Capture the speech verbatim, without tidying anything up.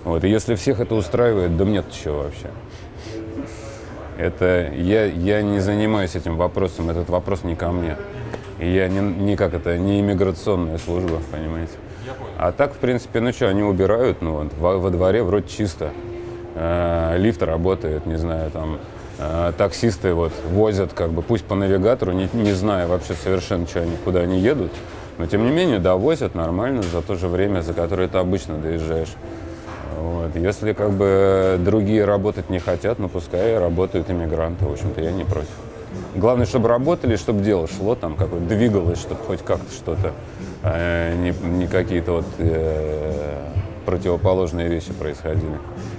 Вот, и если всех это устраивает, да нет чего вообще. Это, я, я не занимаюсь этим вопросом, этот вопрос не ко мне. И я не, не как это, не иммиграционная служба, понимаете. А так, в принципе, ну что, они убирают, ну вот, во, во дворе вроде чисто. Э, лифт работает, не знаю, там, э, таксисты вот возят, как бы, пусть по навигатору, не, не зная вообще совершенно, что они, куда они едут, но тем не менее, да, возят нормально за то же время, за которое ты обычно доезжаешь. Вот. Если как бы другие работать не хотят, ну пускай работают иммигранты, в общем-то, я не против. Главное, чтобы работали, чтобы дело шло, там, как-то двигалось, чтобы хоть как-то что-то, э, не, не какие-то вот э, противоположные вещи происходили.